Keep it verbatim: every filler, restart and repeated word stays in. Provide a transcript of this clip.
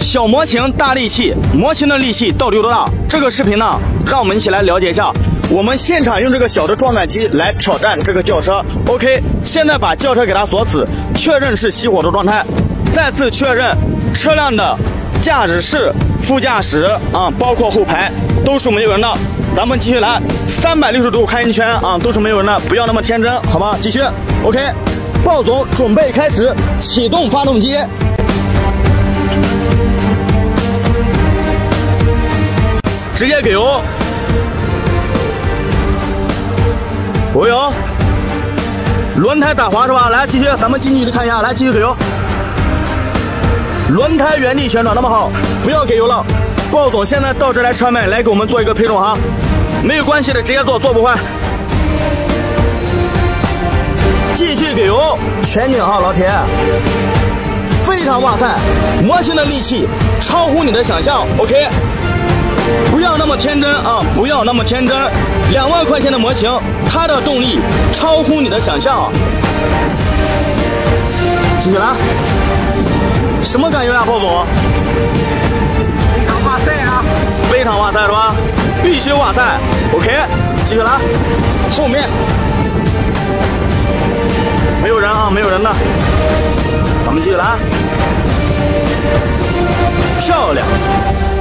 小模型大力气，模型的力气到底有多大？这个视频呢，让我们一起来了解一下。我们现场用这个小的撞杆机来挑战这个轿车。OK， 现在把轿车给它锁死，确认是熄火的状态。再次确认车辆的驾驶室、副驾驶啊，包括后排都是没有人的。咱们继续来，三百六十度看一圈啊，都是没有人的，不要那么天真，好吧？继续 ，OK， 鲍总准备开始，启动发动机。直接给油，我有，轮胎打滑是吧？来，继续，咱们近距离看一下，来继续给油，轮胎原地旋转，那么好，不要给油了。鲍总现在到这来车门来给我们做一个配重哈，没有关系的，直接做，做不坏。继续给油，全景哈，老铁，非常哇塞，模型的力气超乎你的想象 ，OK。不要那么天真啊！不要那么天真，两万块钱的模型，它的动力超乎你的想象。继续来，什么感觉呀，鲍总？ 非常哇塞啊！ 非常哇塞是吧？必须哇塞 ！OK， 继续来，后面没有人啊，没有人的，咱们继续来，漂亮。